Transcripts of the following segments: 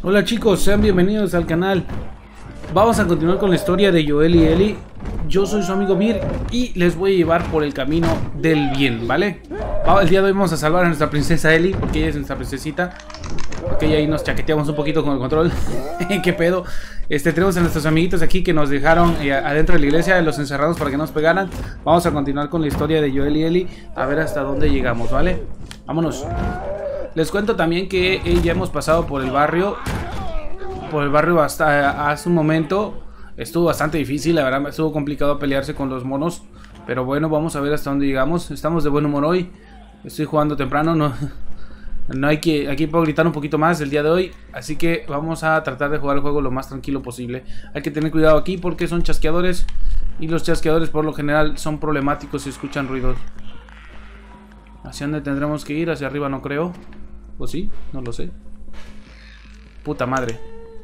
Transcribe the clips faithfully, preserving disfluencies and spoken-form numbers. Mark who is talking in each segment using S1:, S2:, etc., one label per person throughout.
S1: Hola chicos, sean bienvenidos al canal. Vamos a continuar con la historia de Joel y Ellie. Yo soy su amigo Mir y les voy a llevar por el camino del bien, ¿vale? El día de hoy vamos a salvar a nuestra princesa Ellie, porque ella es nuestra princesita. Ok, ahí nos chaqueteamos un poquito con el control. ¿Qué pedo? Este, tenemos a nuestros amiguitos aquí que nos dejaron eh, adentro de la iglesia, los encerrados para que no nos pegaran. Vamos a continuar con la historia de Joel y Ellie, a ver hasta dónde llegamos, ¿vale? Vámonos. Les cuento también que eh, ya hemos pasado por el barrio. Por el barrio hasta hace un momento. Estuvo bastante difícil, la verdad estuvo complicado pelearse con los monos. Pero bueno, vamos a ver hasta dónde llegamos. Estamos de buen humor hoy. Estoy jugando temprano, no, no hay que, aquí puedo gritar un poquito más el día de hoy. Así que vamos a tratar de jugar el juego lo más tranquilo posible. Hay que tener cuidado aquí porque son chasqueadores. Y los chasqueadores por lo general son problemáticos si escuchan ruidos. ¿Hacia dónde tendremos que ir? Hacia arriba no creo. ¿O sí? No lo sé. Puta madre.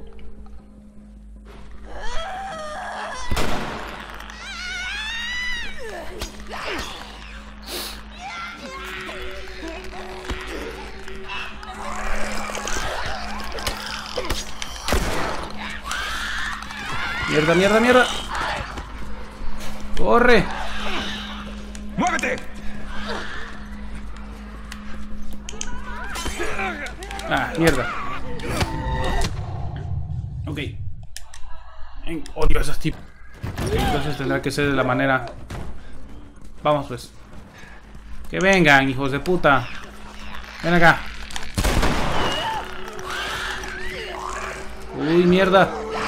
S1: Mierda, mierda, mierda. ¡Corre!
S2: ¡Muévete!
S1: Ah, mierda. Ok. Odio a esos tipos. Entonces tendrá que ser de la manera. Vamos pues. Que vengan, hijos de puta. Ven acá. Uy, mierda.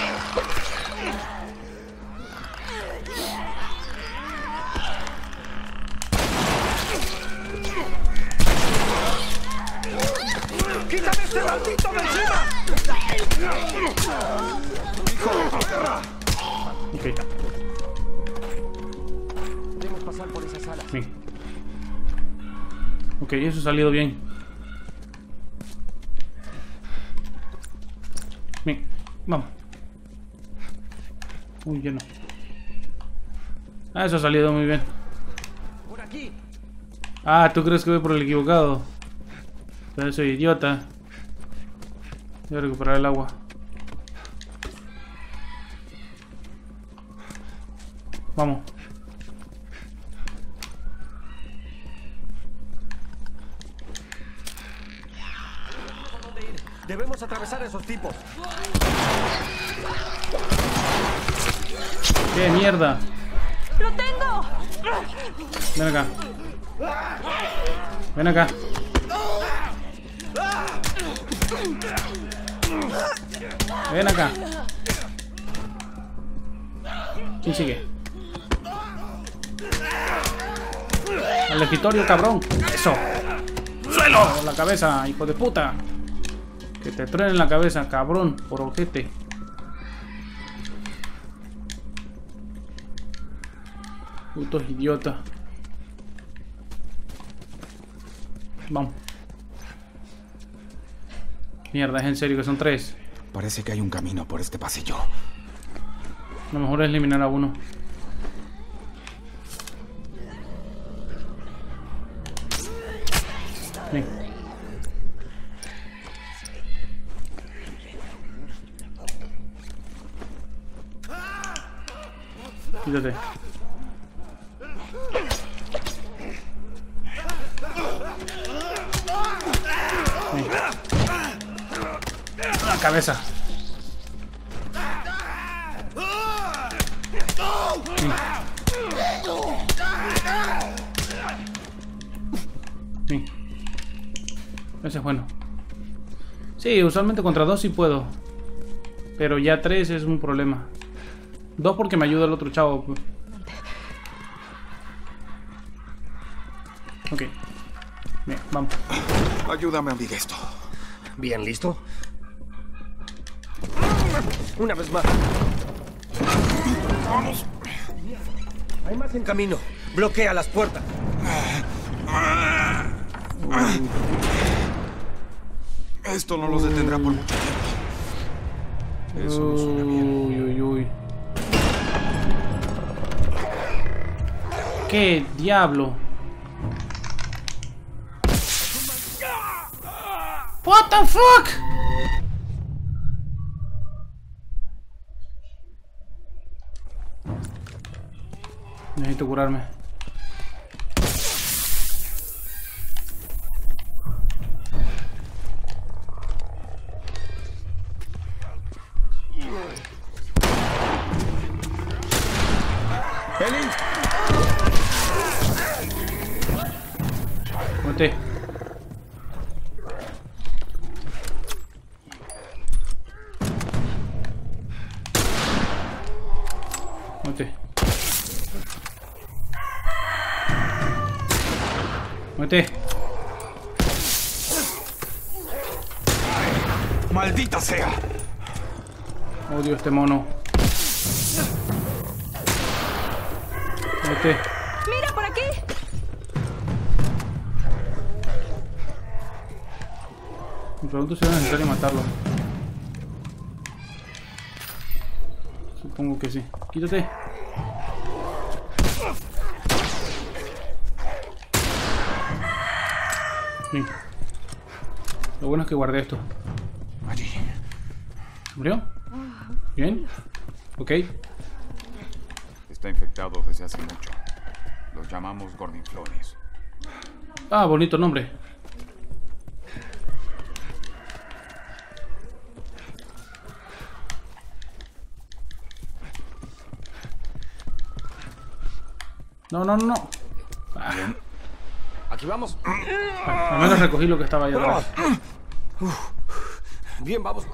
S2: ¡Quítame este maldito de encima!
S1: Ok.
S2: Debemos pasar por esa sala.
S1: Sí. Ok, eso ha salido bien. Bien, vamos. Uy, lleno. Ah, eso ha salido muy bien.
S2: Por aquí.
S1: Ah, ¿tú crees que voy por el equivocado? Pero soy idiota. Voy a recuperar el agua. Vamos.
S2: Debemos atravesar a esos tipos.
S1: ¡Qué mierda!
S3: ¡Lo tengo!
S1: Ven acá. Ven acá. Ven acá. ¿Quién sigue? Al escritorio, cabrón. Eso. ¡Suelo! Por la cabeza, hijo de puta. Que te truenen la cabeza, cabrón. Por ojete. Putos idiota. Vamos. Mierda, es en serio que son tres.
S4: Parece que hay un camino por este pasillo.
S1: Lo mejor es eliminar a uno. Ven. Quítate. Ven. La cabeza. Sí. Sí. Ese es bueno. Sí, usualmente contra dos sí puedo. Pero ya tres es un problema. Dos porque me ayuda el otro chavo. Ok. Bien, vamos.
S4: Ayúdame a abrir esto.
S2: Bien, ¿listo? Una vez más.
S4: Vamos.
S2: Hay más en camino. Bloquea las puertas.
S4: Esto no los detendrá por mucho tiempo. Eso no suena bien.
S1: Uy, uy, uy. ¿Qué diablo? What the fuck? Necesito curarme.
S2: Ellie.
S1: Muerte. Muerte. Muerte.
S4: ¡Maldita sea!
S1: Odio este mono. Muerte.
S3: ¡Mira por aquí!
S1: Me pregunto si era necesario matarlo. Supongo que sí. Quítate. Sí. Lo bueno es que guardé esto.
S4: Allí.
S1: ¿Se murió? Bien. Ok.
S4: Está infectado desde hace mucho. Los llamamos gordinflones.
S1: Ah, bonito nombre. No, no, no, no. Ah,
S2: Aquí vamos.
S1: al menos recogí lo que estaba ahí atrás.
S2: Bien, vamos.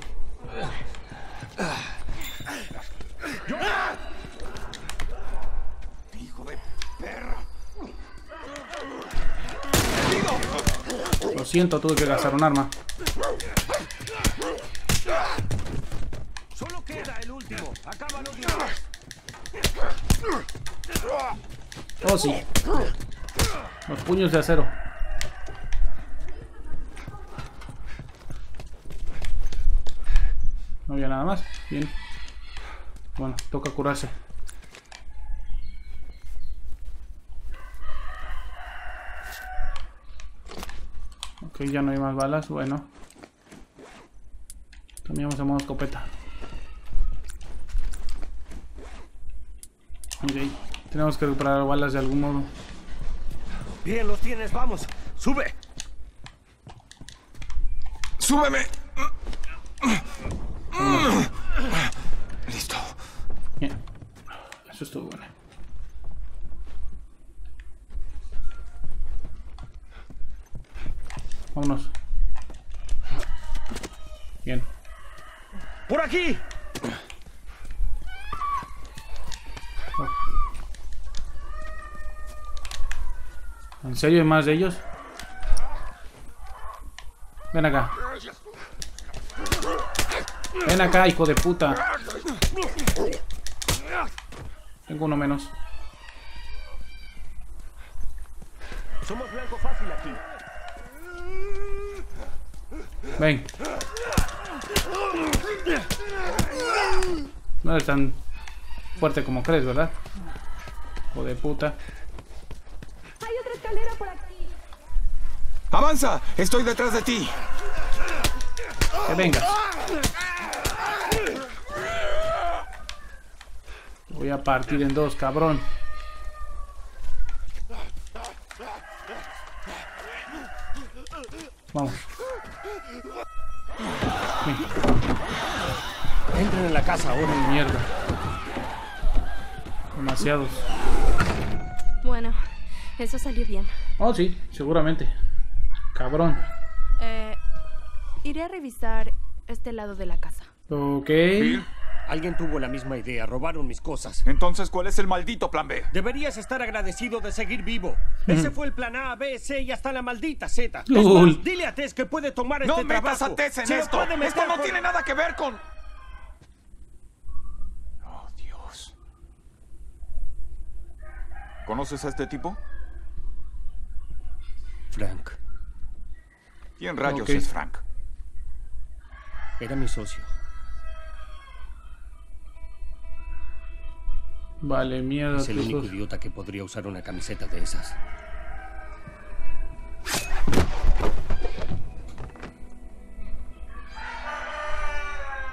S2: Hijo de perra.
S1: Lo siento, tuve que gastar un arma.
S2: Solo queda el último. Acábalo de una vez.
S1: Oh, sí. Los puños de acero. No había nada más. Bien. Bueno, toca curarse. Ok, ya no hay más balas. Bueno. Cambiamos a modo escopeta. Ok. Tenemos que recuperar balas de algún modo.
S2: Bien, los tienes. Vamos. Sube.
S4: ¡Súbeme! Listo.
S1: Bien. Eso estuvo bueno. Vámonos. Bien.
S2: ¡Por aquí!
S1: ¿En serio hay más de ellos? Ven acá. Ven acá, hijo de puta. Tengo uno menos.
S2: Somos blanco fácil aquí.
S1: Ven. No eres tan fuerte como crees, ¿verdad? Hijo de puta.
S3: Hay otra escalera por aquí.
S4: ¡Avanza! ¡Estoy detrás de ti!
S1: Que vengas. Te voy a partir en dos, cabrón. Vamos. Ven.
S2: Entren en la casa ahora.
S1: Mierda. Demasiados.
S3: Bueno, eso salió bien.
S1: Oh, sí, seguramente. Cabrón.
S3: Eh, iré a revisar este lado de la casa.
S1: Ok.
S4: Bill,
S2: Alguien tuvo la misma idea. Robaron mis cosas.
S4: entonces, ¿cuál es el maldito plan B?
S2: Deberías estar agradecido de seguir vivo. Ese fue el plan A, B, C y hasta la maldita Z. Es
S1: Lol.
S2: más, dile a Tess que puede tomar
S4: ¡No
S2: este
S4: metas
S2: trabajo.
S4: a Tess en
S2: Se lo
S4: esto!
S2: puede meter
S4: ¡Esto no
S2: con-
S4: tiene nada que ver con...! ¡Oh, Dios! ¿Conoces a este tipo?
S2: Frank.
S4: ¿Quién rayos
S1: Ok.
S4: es Frank?
S2: Era mi socio.
S1: Vale, mierda.
S2: Es el
S1: tus
S2: único
S1: dos.
S2: idiota que podría usar una camiseta de esas.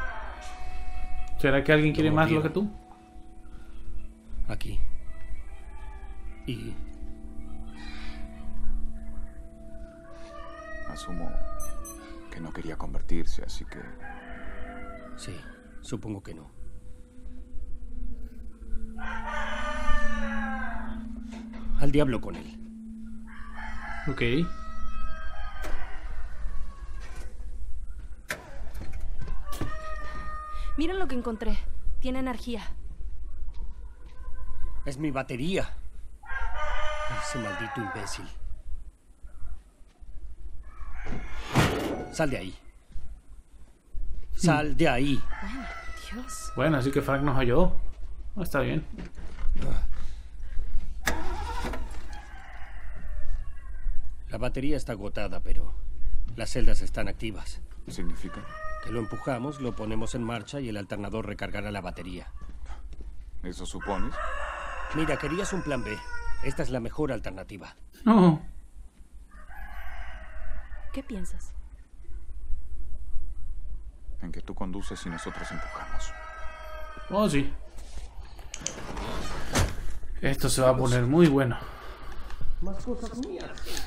S1: ¿Será que alguien quiere
S2: Lo
S1: más lo que
S2: mordieron.
S1: tú?
S2: Aquí.
S4: no quería convertirse, así que...
S5: Sí, supongo que no. Al diablo con él.
S1: Ok.
S3: Miren lo que encontré. Tiene energía.
S5: Es mi batería. Ese maldito imbécil. Sal de ahí. Sal de ahí.
S3: Bueno, Dios.
S1: Bueno, así que Frank nos ayudó. Oh, está bien.
S5: La batería está agotada, pero las celdas están activas.
S4: ¿Significa?
S5: Que lo empujamos, lo ponemos en marcha y el alternador recargará la batería.
S4: ¿Eso supones?
S5: Mira, querías un plan B. Esta es la mejor alternativa.
S1: No.
S3: ¿Qué piensas?
S4: En que tú conduces y nosotros empujamos.
S1: Oh, sí. Esto se va a poner muy bueno.
S5: Más cosas mías.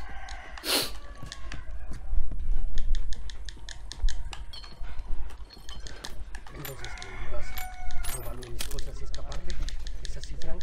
S5: Entonces, ¿qué ibas a robarme mis cosas y escaparte? ¿Es así, Frank?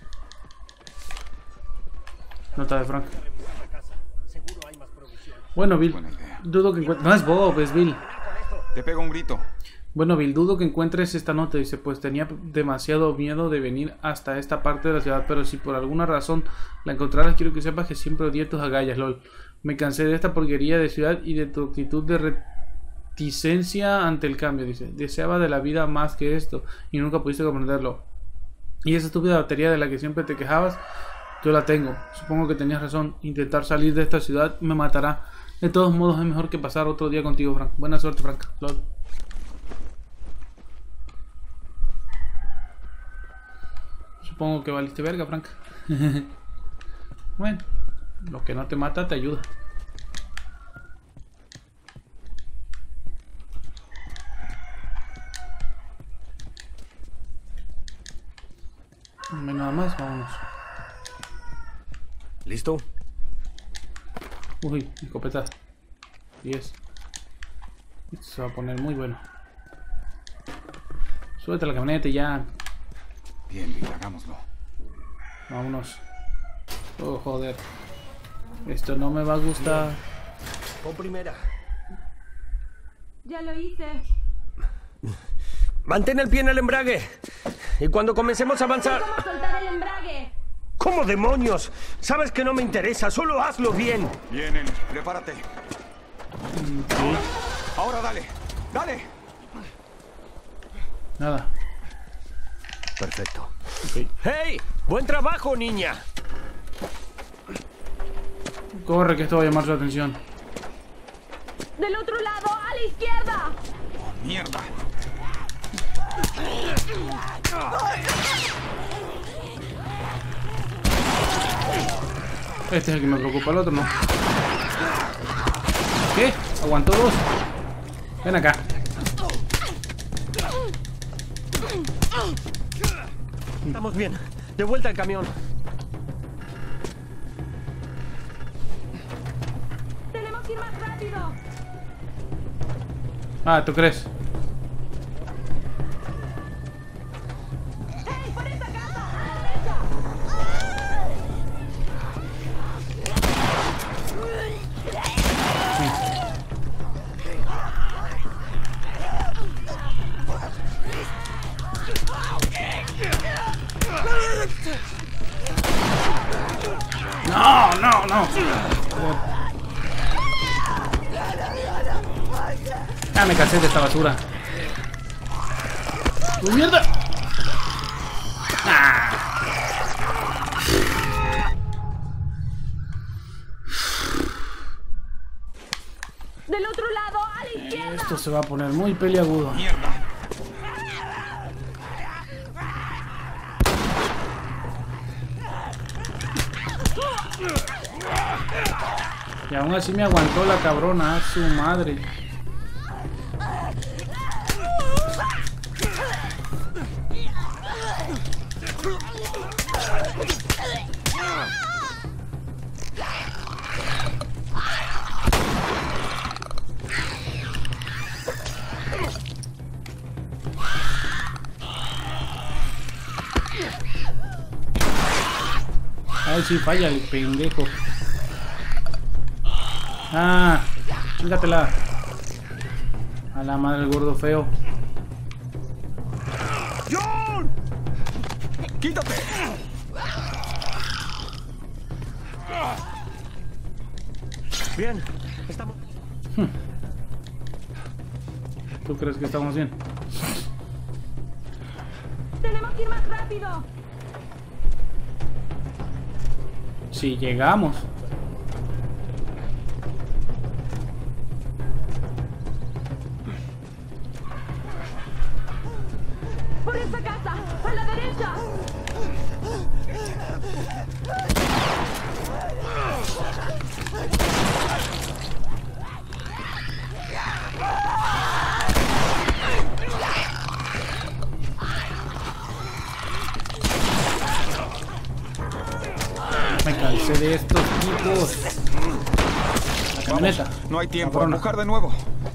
S1: Nota de Frank.
S5: Revisar la casa. Seguro hay más provisiones.
S1: Bueno, Bill.
S4: Buena idea.
S1: Dudo que encuentres... No es Bob, es Bill.
S4: Te pego un grito.
S1: Bueno, Bill, dudo que encuentres esta nota. Dice, pues tenía demasiado miedo de venir hasta esta parte de la ciudad, pero si por alguna razón la encontraras, quiero que sepas que siempre odié tus agallas, lol. Me cansé de esta porquería de ciudad y de tu actitud de reticencia ante el cambio, dice. Deseaba de la vida más que esto y nunca pudiste comprenderlo. Y esa estúpida batería de la que siempre te quejabas, yo la tengo. Supongo que tenías razón. Intentar salir de esta ciudad me matará. De todos modos, es mejor que pasar otro día contigo, Frank. Buena suerte, Frank. Lol. Supongo que valiste verga, Frank. Bueno, lo que no te mata te ayuda. No hay nada más, vámonos.
S5: ¿Listo?
S1: Uy, escopeta. diez. Esto se va a poner muy bueno. Súbete a la camioneta y ya.
S4: Bien, Bill, hagámoslo.
S1: Vámonos. Oh, joder. Esto no me va a gustar.
S5: Con primera.
S3: Ya lo hice.
S5: Mantén el pie en el embrague. Y cuando comencemos a avanzar...
S3: ¿Cómo soltar el embrague?
S5: ¿Cómo demonios? Sabes que no me interesa, solo hazlo bien.
S4: Bien, Ellie, prepárate.
S1: Sí.
S4: Ahora dale, dale.
S1: Nada.
S5: Perfecto.
S1: Ok.
S5: ¡Hey! ¡Buen trabajo, niña!
S1: Corre, que esto va a llamar su atención.
S3: Del otro lado, a la izquierda.
S4: Oh, mierda.
S1: Este es el que me preocupa, el otro no. ¿Qué? Aguantó dos. Ven acá.
S5: Estamos bien. De vuelta al camión.
S3: Tenemos que ir más rápido.
S1: Ah, ¿tú crees?
S3: ¡Hey, por esta casa! ¡A la derecha!
S1: No, no, no. Ah, me cansé de esta basura. ¡Oh, mierda! Ah.
S3: Del otro lado, a la izquierda.
S1: Esto se va a poner muy peliagudo.
S4: Mierda.
S1: Y aún así me aguantó la cabrona, a su madre. Ay, sí, falla el pendejo. Ah, chingatela. A la madre del gordo feo.
S4: ¡John! ¡Quítate!
S2: Bien, estamos...
S1: ¿Tú crees que estamos bien?
S3: ¡Tenemos que ir más rápido!
S1: Si llegamos.
S3: ¡Por esa casa! ¡A la derecha!
S1: Me cansé de estos tipos. La camioneta.
S4: Vamos, no hay tiempo.
S1: Cabrona.
S4: Empujar de nuevo.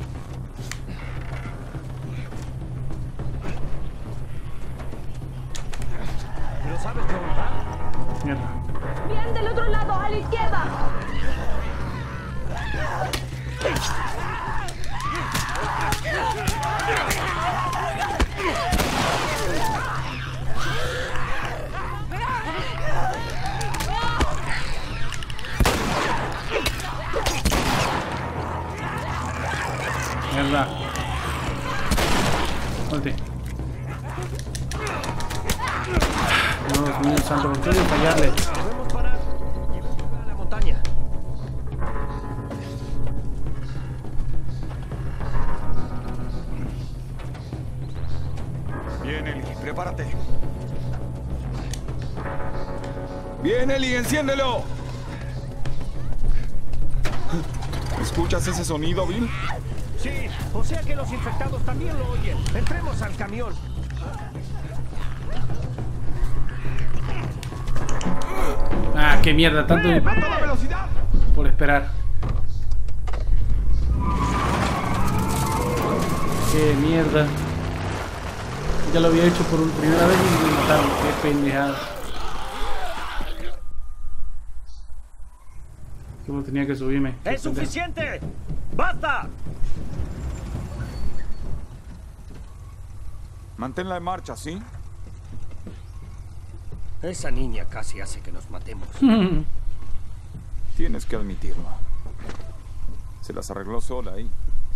S2: ¿Lo sabes dónde va?
S1: Mierda.
S3: ¡Bien, del otro lado, a la izquierda!
S1: Mierda. Volte. Dios mío, santo, ¿por qué voy a fallarle?
S2: Podemos parar y bajar a la montaña.
S4: Bien, Eli, prepárate. Bien, Eli, enciéndelo. ¿Escuchas ese sonido, Bill?
S2: Sí, o sea que los infectados también lo oyen. Entremos al camión.
S1: Ah, qué mierda, tanto
S4: ¡A toda velocidad!
S1: por esperar. Qué mierda. Ya lo había hecho por primera vez y me mataron. Qué pendejada. ¿Cómo tenía que subirme? Qué
S2: ¡Es
S1: pendejo.
S2: suficiente! ¡Basta!
S4: Manténla en marcha, ¿sí?
S2: Esa niña casi hace que nos matemos.
S4: Tienes que admitirlo. Se las arregló sola ahí.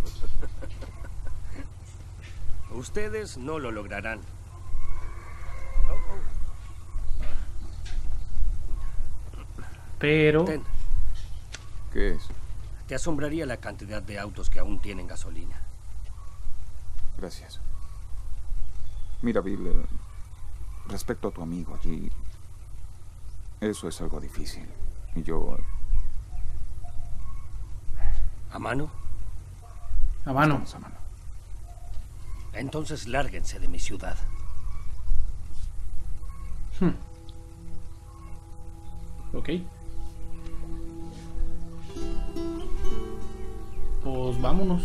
S2: Ustedes no lo lograrán.
S1: Pero...
S2: Ten,
S4: ¿Qué es?
S2: te asombraría la cantidad de autos que aún tienen gasolina.
S4: Gracias. Mira, Bill, eh, respecto a tu amigo allí, eso es algo difícil. Y yo...
S2: ¿A mano?
S1: A mano.
S4: Estamos a mano.
S2: Entonces lárguense de mi ciudad.
S1: Hmm. Ok. Pues vámonos.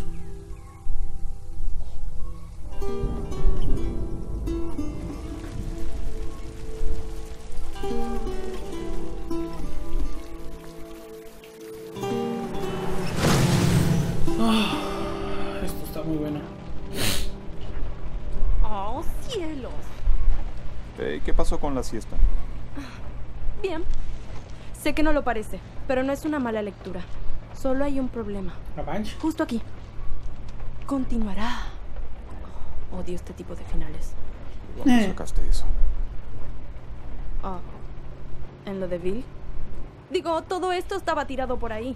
S1: Ah, esto está muy bueno.
S3: ¡Oh, cielos!
S4: Hey, ¿qué pasó con la siesta?
S3: Bien. Sé que no lo parece, pero no es una mala lectura. Solo hay un problema.
S1: ¿La Banch?
S3: Justo aquí. Continuará. Odio este tipo de finales.
S4: ¿Dónde sacaste eso?
S3: Oh. ¿En lo de Bill? Digo, todo esto estaba tirado por ahí.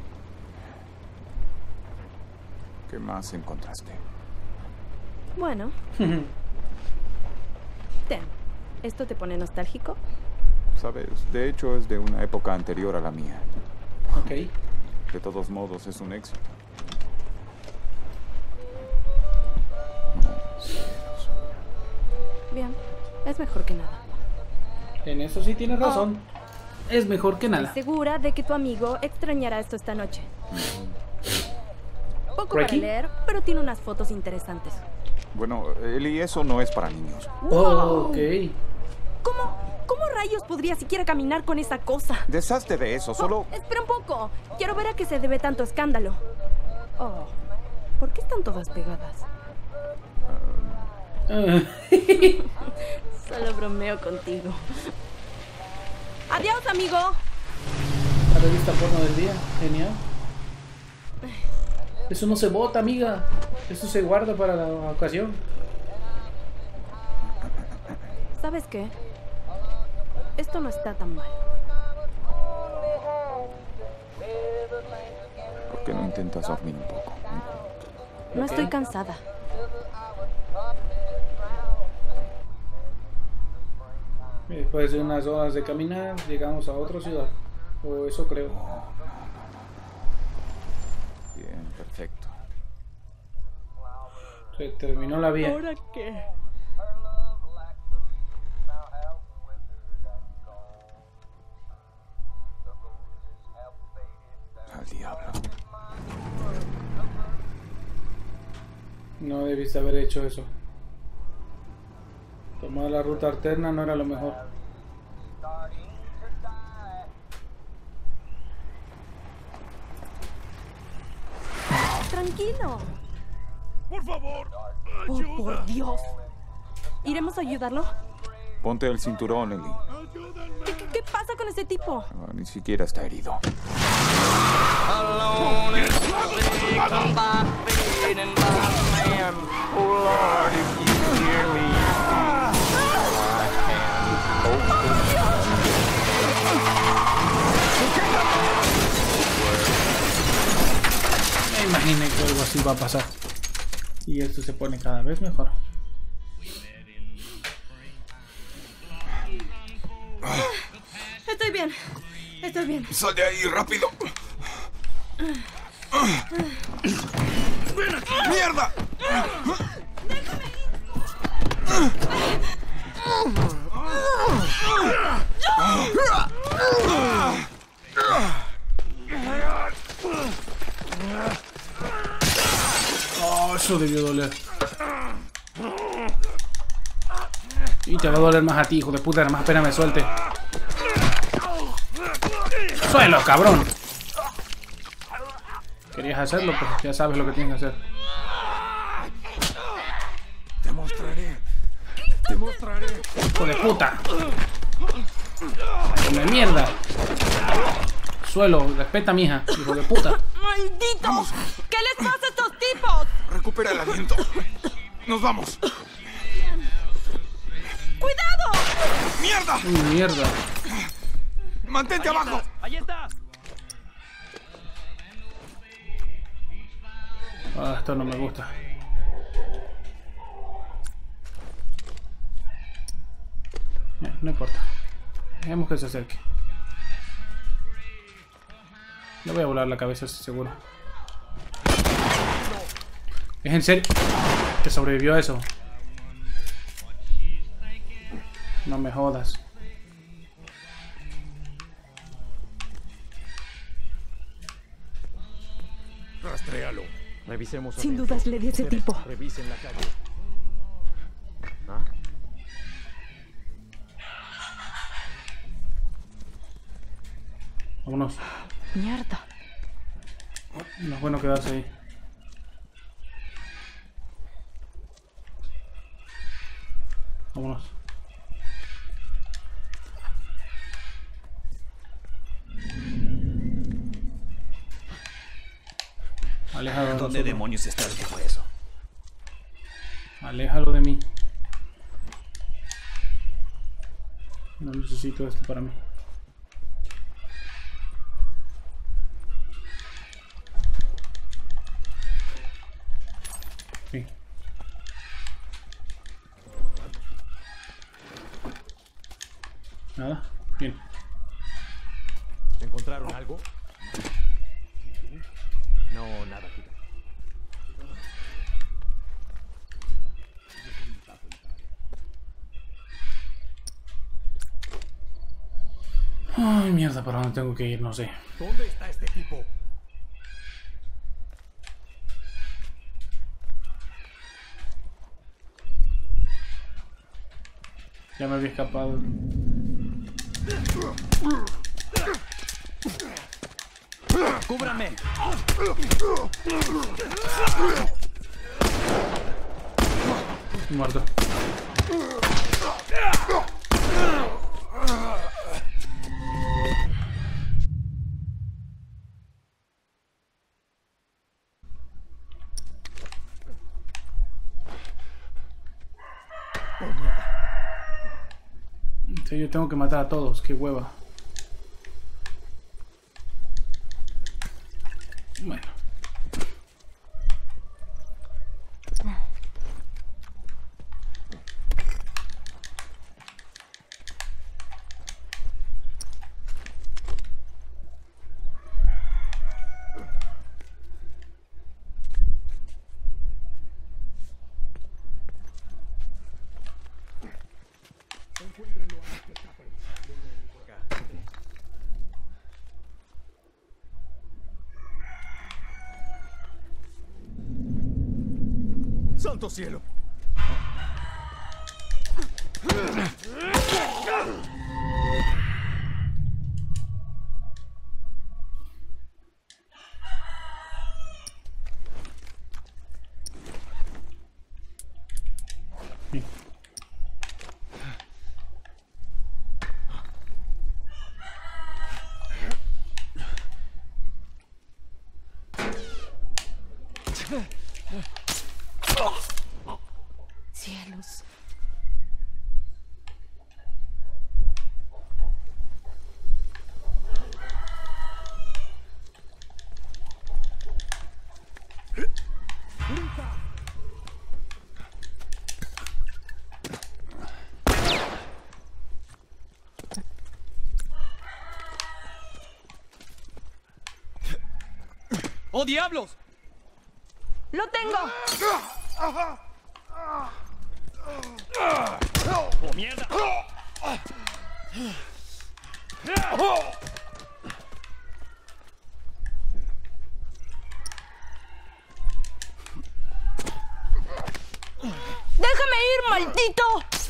S4: ¿Qué más encontraste?
S3: Bueno, ten. ¿Esto te pone nostálgico?
S4: Sabes, de hecho es de una época anterior a la mía.
S1: Ok.
S4: De todos modos, es un éxito.
S3: Bien, es mejor que nada.
S1: En eso sí tienes razón. Es mejor que nada.
S3: Estoy segura de que tu amigo extrañará esto esta noche. Poco para
S1: ¿Ricky?
S3: leer, pero tiene unas fotos interesantes.
S4: Bueno, Eli, eso no es para niños.
S1: Oh, ok.
S3: ¿Cómo, cómo ¿Cómo rayos podría siquiera caminar con esa cosa?
S4: Deshazte de eso, solo...
S3: Oh, espera un poco. Quiero ver a qué se debe tanto escándalo. Oh, ¿por qué están todas pegadas?
S1: Uh.
S3: Solo bromeo contigo. Adiós, amigo.
S1: La revista porno del día. Genial. Eso no se bota, amiga. Eso se guarda para la ocasión.
S3: ¿Sabes qué? Esto no está tan mal.
S4: ¿Por qué no intentas dormir un poco?
S3: No
S1: Ok.
S3: estoy cansada.
S1: Después de unas horas de caminar, llegamos a otra ciudad. O eso creo.
S4: Bien, perfecto.
S1: Se terminó la vía.
S3: ¿Ahora qué?
S4: Al diablo.
S1: No debiste haber hecho eso. Tomar la ruta alterna no era lo mejor.
S3: Tranquilo.
S2: Por favor,
S3: Oh,
S2: ayuda.
S3: por Dios. ¿Iremos a ayudarlo?
S4: Ponte el cinturón, Ellie.
S2: Ayúdenme.
S3: ¿Qué, qué pasa con ese tipo?
S4: Ah, ni siquiera está herido.
S6: Alone in the sea, come by fading by man. Oh Lord, if you hear me,
S1: Me imaginé que algo así va a pasar. Y esto se pone cada vez mejor.
S3: Estoy bien. Estoy bien.
S4: ¡Sal de ahí, rápido! ¡Mierda!
S1: Oh, eso debió doler. Y te va a doler más a ti, hijo de puta. Nada más pena me suelte. ¡Suelo, cabrón! ¿Querías hacerlo? Pues ya sabes lo que tienes que hacer.
S4: Te mostraré. Te mostraré.
S1: ¡Hijo de puta! ¡Come mierda! Suelo, respeta, mija. ¡Hijo de puta!
S3: ¡Malditos! ¿Qué les pasa a estos tipos?
S4: Recupera el aliento. Nos vamos.
S3: ¡Cuidado!
S4: ¡Mierda!
S1: ¡Uy, mierda!
S4: ¡Mantente abajo!
S6: ahí está.
S1: Ah, esto no me gusta. No, no importa. Dejemos que se acerque. Le voy a volar la cabeza, estoy seguro. ¿Es en serio que sobrevivió a eso? No me jodas.
S2: Rastréalo. Revisemos.
S3: Sin
S2: adentro.
S3: dudas le di a ese
S2: Ustedes,
S3: tipo.
S2: Revisen la calle. ¿Ah?
S1: Vámonos.
S3: Mierda.
S1: No es bueno quedarse ahí. Vámonos. Aléjalo de
S6: ¿Dónde
S1: nosotros.
S6: demonios está el que fue eso?
S1: Aléjalo de mí. No necesito esto para mí. Sí. Nada. Bien.
S2: ¿Encontraron algo? No, nada, Peter.
S1: Ay, mierda, ¿para dónde tengo que ir? No sé.
S2: ¿Dónde está este tipo?
S1: Ya me había escapado.
S6: ¡Cúbrame!
S1: Muerto. Sí, yo tengo que matar a todos, qué hueva. Bueno.
S2: ¡Santo cielo!
S3: Cielos.
S6: ¡Oh, diablos!
S3: ¡Lo tengo!
S6: ¡Oh, mierda!
S3: ¡Déjame ir, maldito!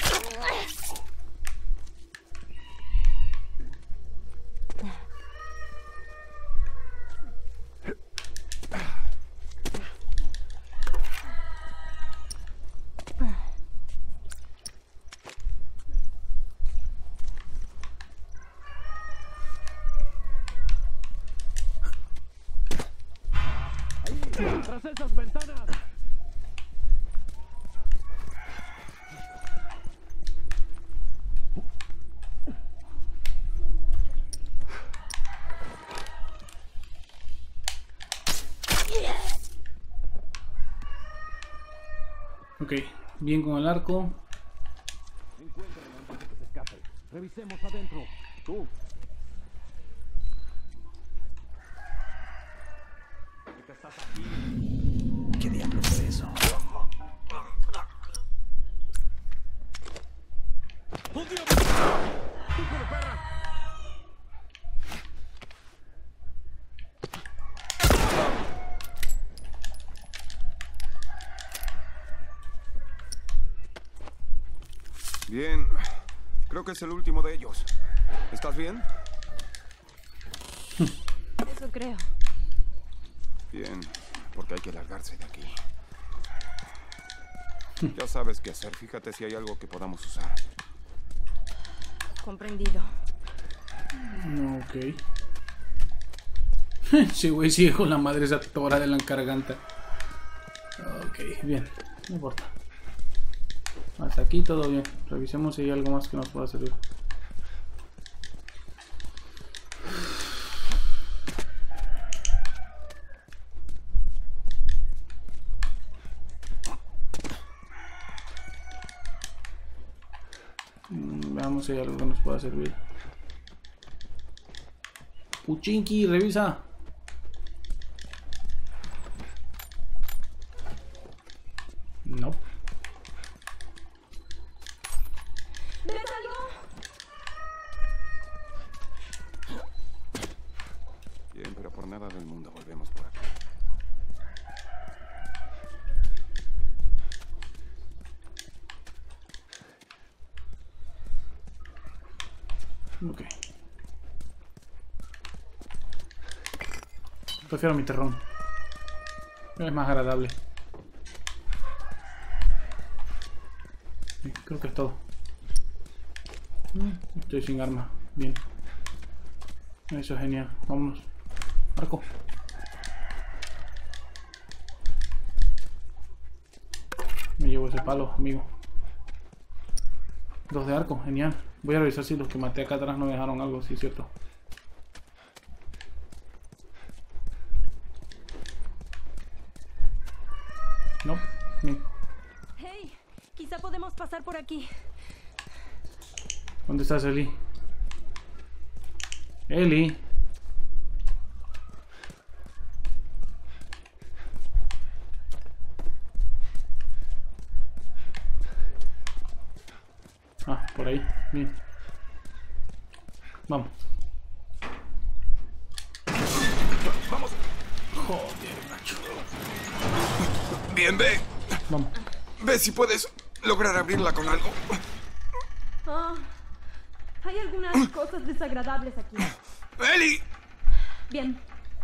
S5: ¡Tras esas ventanas!
S1: Ok, bien con el arco.
S5: Encuéntralo antes de que se escape. Revisemos adentro. Tú.
S6: ¿Qué diablo fue eso?
S5: ¡Un diablo! ¡Hijo de perra!
S4: Bien. Creo que es el último de ellos. ¿Estás bien?
S3: Eso creo.
S4: Bien, porque hay que largarse de aquí. Ya sabes qué hacer. Fíjate si hay algo que podamos usar.
S3: Comprendido.
S1: Ok. Sí, güey, sigue con la madre esa tora de la garganta. Ok, bien. No importa. Hasta aquí todo bien. Revisemos si hay algo más que nos pueda servir. Mm, veamos si hay algo que nos pueda servir. Puchinki, revisa. No.
S3: ¿Ves algo?
S4: Bien, pero por nada del mundo volvemos por aquí.
S1: Ok. Prefiero mi terrón. Es más agradable. Creo que es todo. Estoy sin arma. Bien. Eso es genial. Vámonos. Arco. Me llevo ese palo, amigo. Dos de arco. Genial. Voy a revisar si los que maté acá atrás no dejaron algo. Sí, es cierto. No. Bien.
S3: Hey, quizá podemos pasar por aquí.
S1: ¿Dónde estás, Eli? Eli. Ah, por ahí. Bien. Vamos.
S4: Vamos.
S1: Joder, macho.
S4: Bien, ve.
S1: Vamos.
S4: Ve si puedes lograr abrirla con algo.
S3: Oh, hay algunas cosas desagradables aquí.
S4: ¡Eli!
S3: Bien.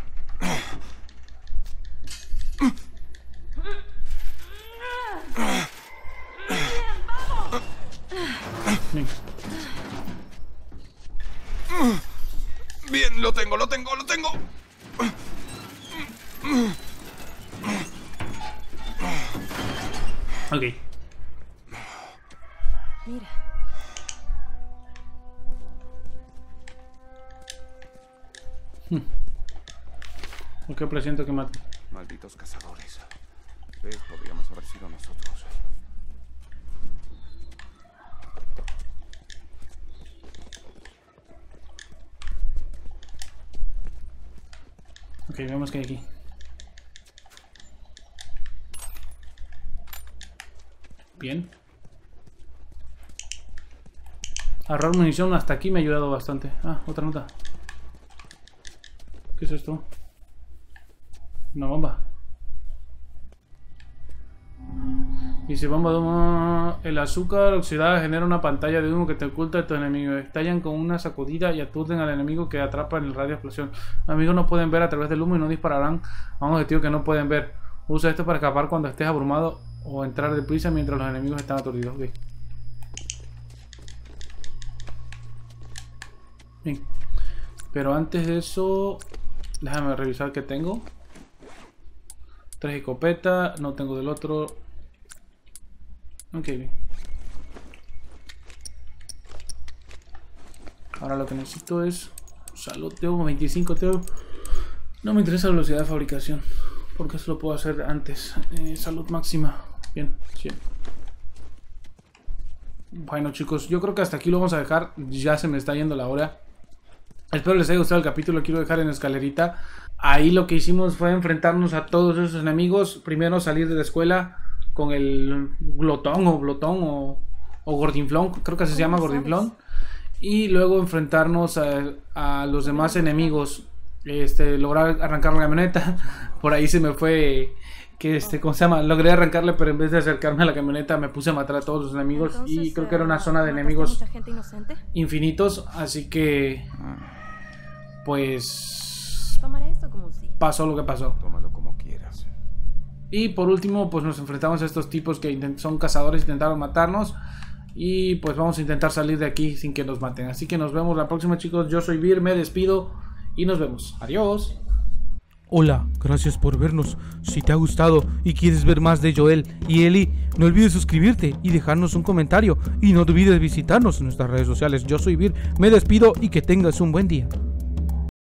S1: Bien.
S4: Bien, lo tengo, lo tengo, lo tengo.
S1: Ok.
S3: Mira.
S1: ¿Por qué presiento que mate?
S4: Malditos cazadores. ¿Ves? Podríamos haber sido nosotros.
S1: Ok, veamos qué hay aquí. Bien. Ahorrar munición hasta aquí me ha ayudado bastante. Ah, otra nota. ¿Qué es esto? Una bomba. Dice bomba de humo. El azúcar oxidada genera una pantalla de humo que te oculta a tu enemigo. Estallan con una sacudida y aturden al enemigo que atrapa en el radio de explosión. Los enemigos no pueden ver a través del humo y no dispararán a un objetivo que no pueden ver. Usa esto para escapar cuando estés abrumado o entrar deprisa mientras los enemigos están aturdidos. Okay. Bien. Pero antes de eso, déjame revisar qué tengo. Tres escopetas, no tengo del otro. Ok, bien. Ahora lo que necesito es salud. Tengo veinticinco, tengo... No me interesa la velocidad de fabricación, porque eso lo puedo hacer antes. Eh, salud máxima. Bien, cien. Bueno, chicos, yo creo que hasta aquí lo vamos a dejar. Ya se me está yendo la hora. Espero les haya gustado el capítulo. Quiero dejar en la escalerita. Ahí lo que hicimos fue enfrentarnos a todos esos enemigos. Primero salir de la escuela con el glotón o glotón o, o gordinflón. Creo que así se llama, gordinflón. Y luego enfrentarnos a, a los demás enemigos. Este, lograr arrancar la camioneta. Por ahí se me fue... Que este, ¿cómo se llama? Logré arrancarle, pero en vez de acercarme a la camioneta me puse a matar a todos los enemigos. Entonces, y creo que era una zona de enemigos
S3: mucha gente inocente.
S1: infinitos. Así que... Pues...
S3: Tomaré esto como sí.
S1: Pasó lo que pasó.
S4: Tómalo como quieras.
S1: Y por último, pues nos enfrentamos a estos tipos que son cazadores, intentaron matarnos. Y pues vamos a intentar salir de aquí sin que nos maten. Así que nos vemos la próxima, chicos. Yo soy Vir, me despido y nos vemos. Adiós.
S7: Hola, gracias por vernos. Si te ha gustado y quieres ver más de Joel y Eli, no olvides suscribirte y dejarnos un comentario. Y no olvides visitarnos en nuestras redes sociales. Yo soy Vir, me despido y que tengas un buen día.